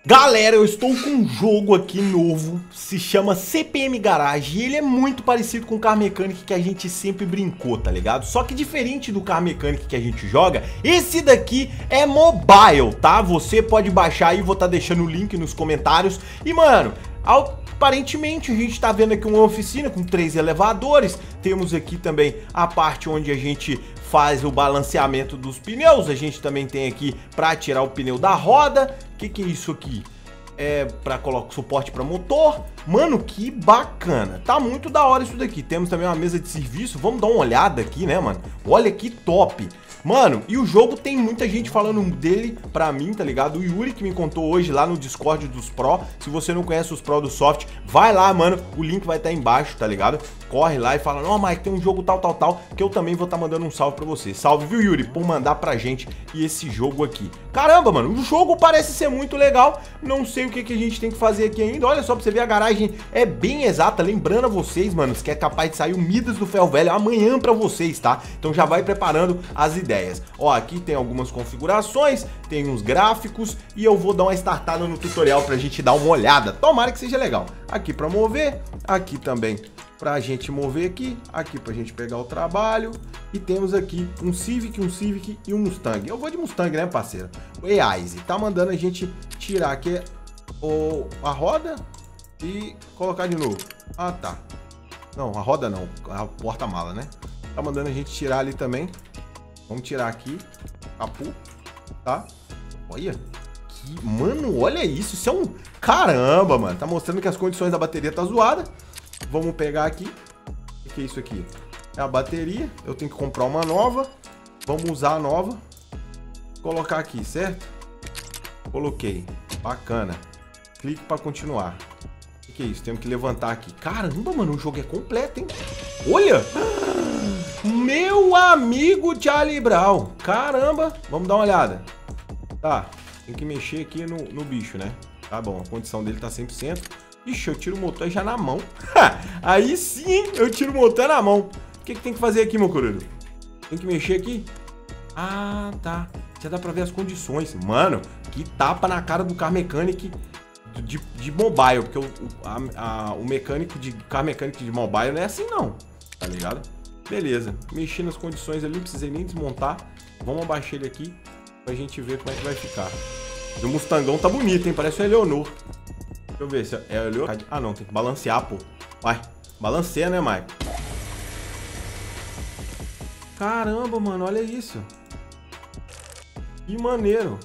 Galera, eu estou com um jogo aqui novo, se chama CPM Garage, e ele é muito parecido com o Car Mechanic que a gente sempre brincou, tá ligado? Só que diferente do Car Mechanic que a gente joga, esse daqui é mobile, tá? Você pode baixar aí, vou estar deixando o link nos comentários. E mano, aparentemente a gente tá vendo aqui uma oficina com 3 elevadores, temos aqui também a parte onde a gente faz o balanceamento dos pneus, a gente também tem aqui para tirar o pneu da roda. O que é isso aqui? É para colocar suporte para motor. Mano, que bacana. Tá muito da hora isso daqui. Temos também uma mesa de serviço. Vamos dar uma olhada aqui, né, mano? Olha que top. Mano, e o jogo tem muita gente falando dele pra mim, tá ligado? O Yuri que me contou hoje lá no Discord dos Pro. Se você não conhece os Pro do Soft, vai lá, mano. O link vai estar embaixo, tá ligado? Corre lá e fala, não, Mike, tem um jogo tal, que eu também vou estar mandando um salve pra você. Salve, viu, Yuri, por mandar pra gente esse jogo aqui. Caramba, mano, o jogo parece ser muito legal. Não sei o que a gente tem que fazer aqui ainda. Olha só pra você ver, a garagem é bem exata. Lembrando a vocês, mano, que é capaz de sair o Midas do Ferro Velho amanhã pra vocês, tá? Então já vai preparando as ideias. Ó, aqui tem algumas configurações, tem uns gráficos e eu vou dar uma startada no tutorial pra gente dar uma olhada. Tomara que seja legal. Aqui pra mover, aqui também pra gente mover aqui pra gente pegar o trabalho. E temos aqui um Civic e um Mustang. Eu vou de Mustang, né, parceiro? O Easy tá mandando a gente tirar aqui a roda e colocar de novo. Ah, tá. Não, a roda não, a porta-mala, né? Tá mandando a gente tirar ali também. Vamos tirar aqui, capô, tá? Olha, mano, olha isso, isso é um... Caramba, mano, tá mostrando que as condições da bateria tá zoada. Vamos pegar aqui, o que é isso aqui? É a bateria, eu tenho que comprar uma nova. Vamos usar a nova. Colocar aqui, certo? Coloquei, bacana. Clique para continuar. O que é isso? Temos que levantar aqui. Caramba, mano, o jogo é completo, hein? Olha! Meu amigo Charlie Brown. Caramba, vamos dar uma olhada. Tá, tem que mexer aqui no bicho, né? Tá bom, a condição dele tá 100%. Ixi, eu tiro o motor já na mão. Aí sim, eu tiro o motor na mão. O que tem que fazer aqui, meu querido? Tem que mexer aqui? Ah, tá. Já dá pra ver as condições. Mano, que tapa na cara do Car Mechanic de mobile. Porque o mecânico de Car Mechanic de mobile não é assim, não. Tá ligado? Beleza. Mexi nas condições ali, não precisei nem desmontar. Vamos abaixar ele aqui pra gente ver como é que vai ficar. E o Mustangão tá bonito, hein? Parece o Eleonor. Deixa eu ver se é o Eleonor. Ah, não. Tem que balancear, pô. Vai. Balanceia, né, Mike? Caramba, mano. Olha isso. Que maneiro.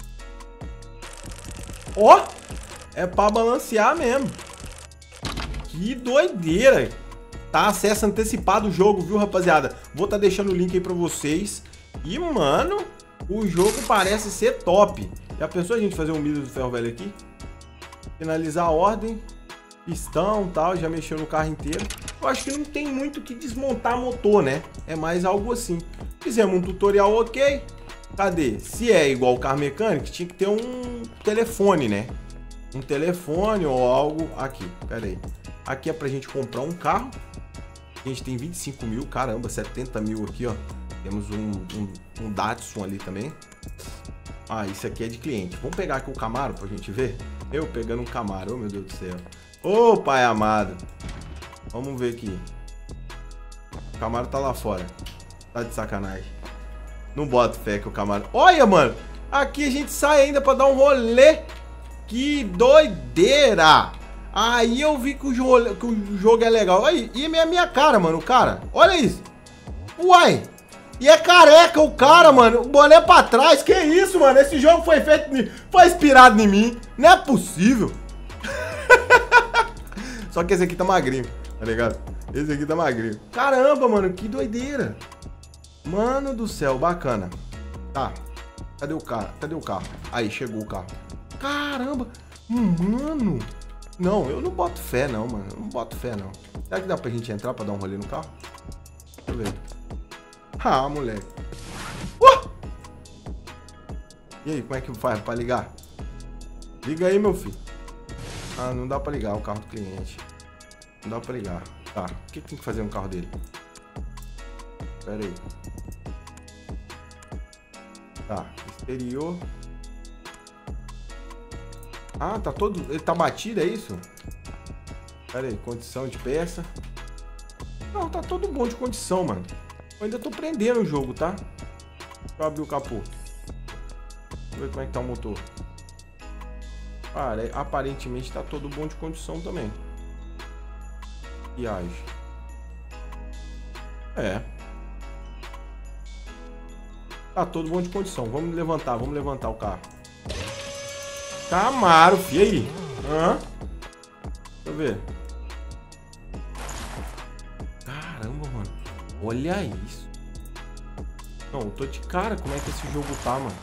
Ó! É pra balancear mesmo. Que doideira. Tá, acesso antecipado o jogo, viu, rapaziada? Vou tá deixando o link aí pra vocês. E, mano, o jogo parece ser top. Já pensou a gente fazer um Midas do Ferro Velho aqui? Finalizar a ordem. Pistão e tal, já mexeu no carro inteiro. Eu acho que não tem muito que desmontar motor, né? É mais algo assim. Fizemos um tutorial ok. Cadê? Se é igual o Car Mechanic, tinha que ter um telefone, né? Um telefone ou algo aqui. Pera aí. Aqui é pra gente comprar um carro. A gente tem 25 mil, caramba, 70 mil aqui, ó. Temos um Datsun ali também. Ah, isso aqui é de cliente. Vamos pegar aqui o Camaro pra gente ver? Eu pegando um Camaro, oh meu Deus do céu. Ô, pai amado. Vamos ver aqui. O Camaro tá lá fora. Tá de sacanagem. Não boto fé que o Camaro... Olha, mano. Aqui a gente sai ainda pra dar um rolê. Que doideira. Aí eu vi que o jogo é legal. Aí, e a minha cara, mano, o cara. Olha isso. Uai. E é careca o cara, mano. O boné pra trás. Que isso, mano? Esse jogo foi feito... Foi inspirado em mim. Não é possível. Só que esse aqui tá magrinho, tá ligado? Esse aqui tá magrinho. Caramba, mano, que doideira. Mano do céu, bacana. Tá. Cadê o carro? Cadê o carro? Aí, chegou o carro. Caramba. Mano. Não, eu não boto fé não, mano. Eu não boto fé não. Será que dá pra gente entrar pra dar um rolê no carro? Deixa eu ver. Ah, moleque. E aí, como é que faz pra ligar? Liga aí, meu filho. Ah, não dá pra ligar o carro do cliente. Não dá pra ligar. Tá, o que tem que fazer no carro dele? Pera aí. Tá, exterior. Ah, tá todo... Ele tá batido, é isso? Pera aí, condição de peça. Não, tá todo bom de condição, mano. Eu ainda tô prendendo o jogo, tá? Deixa eu abrir o capô. Vamos ver como é que tá o motor. Cara, aparentemente tá todo bom de condição também. Viagem. É. Tá todo bom de condição. Vamos levantar o carro. Camaro, fi, aí. Hã? Deixa eu ver. Caramba, mano. Olha isso. Não, eu tô de cara como é que esse jogo tá, mano.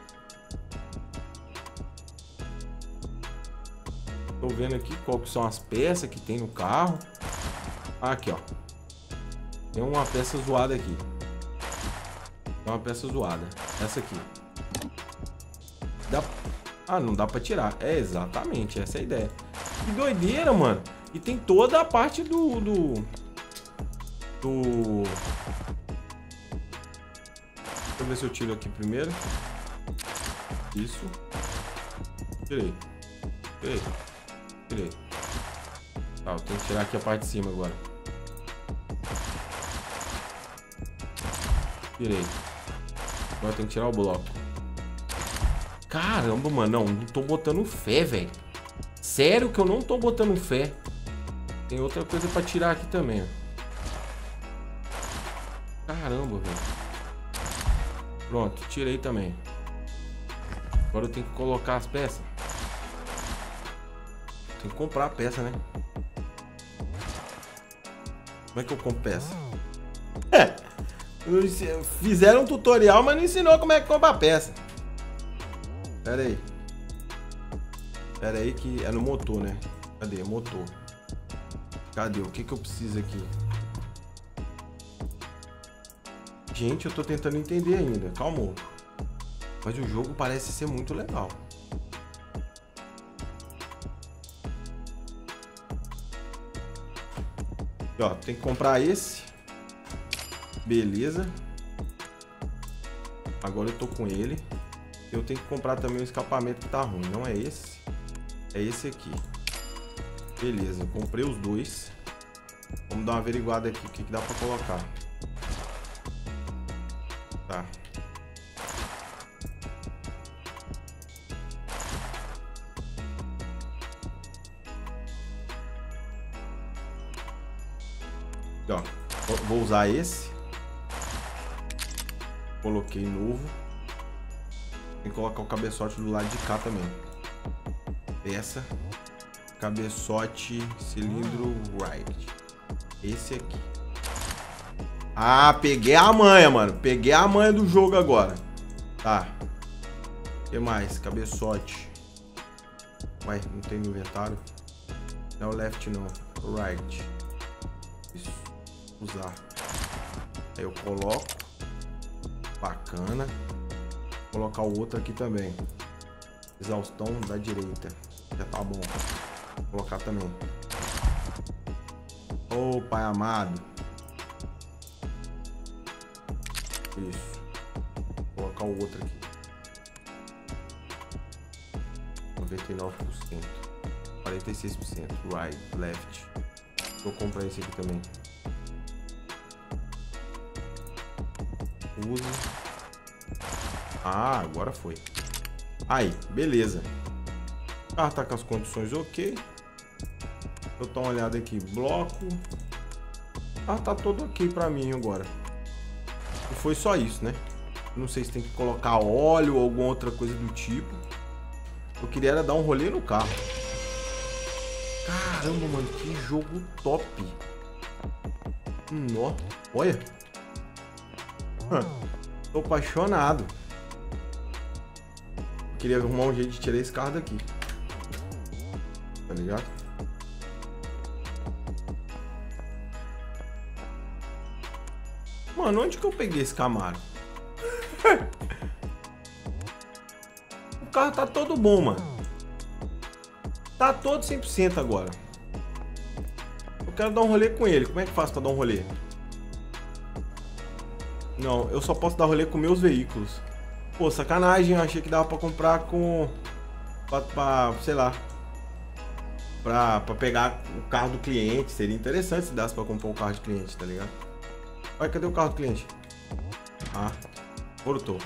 Tô vendo aqui qual que são as peças que tem no carro. Aqui, ó. Tem uma peça zoada aqui. Tem uma peça zoada. Essa aqui. Dá... Ah, não dá pra tirar. É, exatamente. Essa é a ideia. Que doideira, mano. E tem toda a parte do... Deixa eu ver se eu tiro aqui primeiro. Isso. Tirei. Tá, eu tenho que tirar aqui a parte de cima agora. Tirei. Agora eu tenho que tirar o bloco. Caramba, mano. Não tô botando fé, velho. Sério que eu não tô botando fé. Tem outra coisa pra tirar aqui também, ó. Caramba, velho. Pronto, tirei também. Agora eu tenho que colocar as peças. Tem que comprar a peça, né? Como é que eu compro peça? Fizeram um tutorial, mas não ensinou como é que compra a peça. Pera aí. Pera aí que é no motor, né? Cadê? Motor. Cadê? O que eu preciso aqui? Gente, eu tô tentando entender ainda. Calma. Mas o jogo parece ser muito legal. E, ó, tem que comprar esse. Beleza. Agora eu tô com ele. Eu tenho que comprar também o escapamento que tá ruim. Não é esse. É esse aqui. Beleza, comprei os dois. Vamos dar uma averiguada aqui o que dá pra colocar. Tá. Ó, vou usar esse. Coloquei novo. Tem que colocar o cabeçote do lado de cá também. Peça. Cabeçote cilindro right. Esse aqui. Ah, peguei a manha, mano. Peguei a manha do jogo agora. Tá. O que mais? Cabeçote. Ué, não tem no inventário. Não é o left, não. Right. Isso. Usar. Aí eu coloco. Bacana. Vou colocar o outro aqui também. Exaustão da direita. Já tá bom. Vou colocar também. Ô, pai amado. Isso. Vou colocar o outro aqui. 99%. 46%. Right, left. Vou comprar esse aqui também. Use. Ah, agora foi. Aí, beleza. O carro tá com as condições ok. Eu tô uma olhada aqui. Bloco. Ah, tá todo ok pra mim agora. E foi só isso, né? Não sei se tem que colocar óleo ou alguma outra coisa do tipo. Eu queria era dar um rolê no carro. Caramba, mano, que jogo top. Nó, olha. Tô apaixonado. Eu queria arrumar um jeito de tirar esse carro daqui. Tá ligado? Mano, onde que eu peguei esse Camaro? O carro tá todo bom, mano. Tá todo 100% agora. Eu quero dar um rolê com ele. Como é que faço pra dar um rolê? Não, eu só posso dar rolê com meus veículos. Pô, sacanagem. Eu achei que dava pra comprar com sei lá, pra pegar o carro do cliente. Seria interessante se desse pra comprar um carro de cliente, tá ligado? Olha, cadê o carro do cliente? Ah, voltou.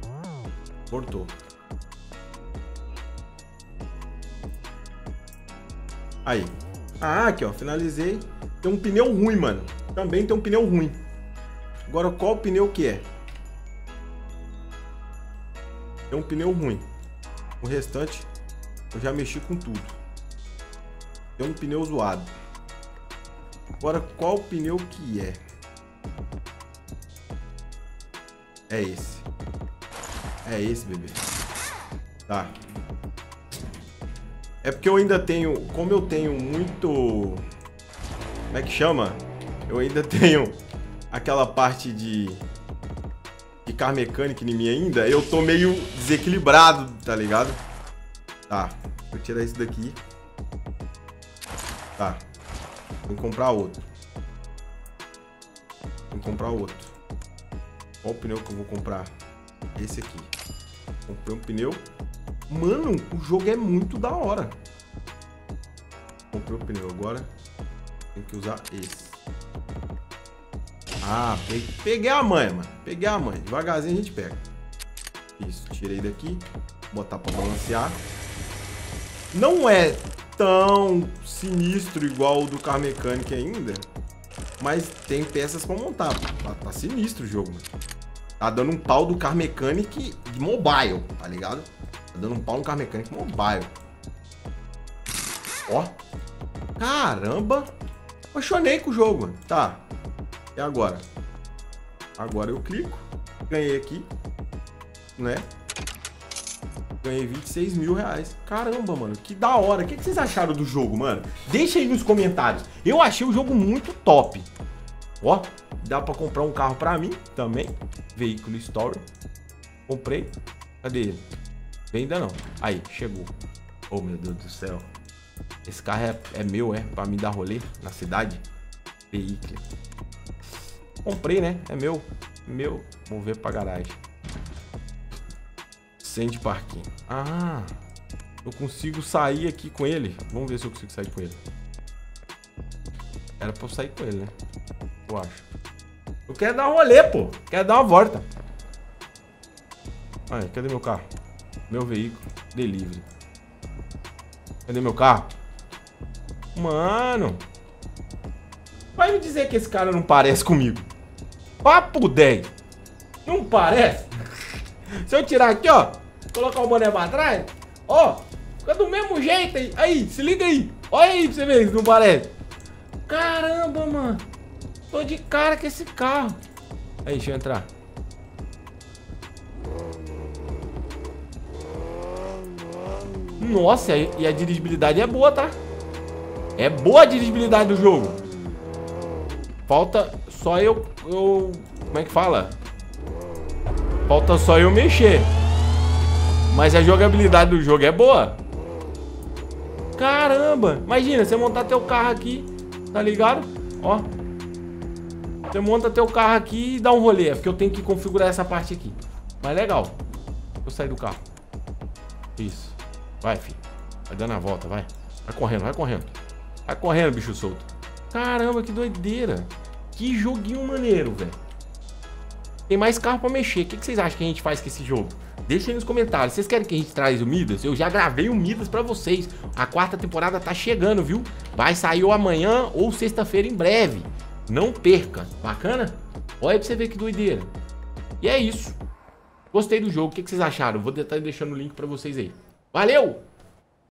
Aí. Ah, aqui ó, finalizei. Tem um pneu ruim, mano. Também tem um pneu ruim. Agora, qual pneu que é? Tem um pneu ruim. O restante, eu já mexi com tudo. Tem um pneu zoado. Agora, qual pneu que é? É esse. É esse, bebê. Tá. É porque eu ainda tenho... Como eu tenho muito... Como é que chama? Eu ainda tenho aquela parte de car mecânica em mim ainda. Eu tô meio desequilibrado, tá ligado? Tá. Vou tirar isso daqui. Tá. Tem que comprar outro. Qual o pneu que eu vou comprar? Esse aqui. Comprei um pneu. Mano, o jogo é muito da hora. Comprei o pneu agora. Tem que usar esse. Ah, peguei a manha, mano. Peguei a manha. Devagarzinho a gente pega. Isso, tirei daqui. Botar pra balancear. Não é tão sinistro igual o do Car Mechanic ainda. Mas tem peças pra montar. Tá sinistro o jogo, mano. Tá dando um pau do Car Mechanic de mobile, tá ligado? Tá dando um pau no Car Mechanic mobile. Ó. Caramba. Apaixonei com o jogo, mano. Tá. E agora? Agora eu clico. Ganhei aqui. Né? Ganhei 26 mil reais. Caramba, mano. Que da hora. O que vocês acharam do jogo, mano? Deixa aí nos comentários. Eu achei o jogo muito top. Ó. Dá pra comprar um carro pra mim também. Veículo Story. Comprei. Cadê ele? Vem ainda não. Aí, chegou. Oh, meu Deus do céu. Esse carro é meu, é? Pra me dar rolê na cidade. Veículo. Comprei, né? É meu. Meu. Vou ver pra garagem. Send parquinho. Ah. Eu consigo sair aqui com ele. Vamos ver se eu consigo sair com ele. Era pra eu sair com ele, né? Eu acho. Eu quero dar um rolê, pô. Quero dar uma volta. Aí, cadê meu carro? Meu veículo. Delivery. Cadê meu carro? Mano. Vai me dizer que esse cara não parece comigo. Papo 10. Não parece? Se eu tirar aqui, ó. Colocar o boné pra trás. Ó. Fica do mesmo jeito aí. Aí, se liga aí. Olha aí pra você ver se não parece. Caramba, mano. Tô de cara com esse carro. Aí, deixa eu entrar. Nossa, e a dirigibilidade é boa, tá? É boa a dirigibilidade do jogo. Falta só eu... Como é que fala? Falta só eu mexer. Mas a jogabilidade do jogo é boa. Caramba. Imagina, você montar teu carro aqui. Tá ligado? Ó. Você monta teu carro aqui e dá um rolê. É porque eu tenho que configurar essa parte aqui. Mas legal. Eu sair do carro. Isso. Vai, filho. Vai dando a volta, vai. Vai correndo, vai correndo. Vai correndo, bicho solto. Caramba, que doideira. Que joguinho maneiro, velho. Tem mais carro pra mexer. O que vocês acham que a gente faz com esse jogo? Deixa aí nos comentários. Vocês querem que a gente traz o Midas? Eu já gravei o Midas pra vocês. A 4ª temporada tá chegando, viu? Vai sair ou amanhã ou sexta-feira em breve. Não perca. Bacana? Olha pra você ver que doideira. E é isso. Gostei do jogo. O que vocês acharam? Vou estar deixando o link pra vocês aí. Valeu!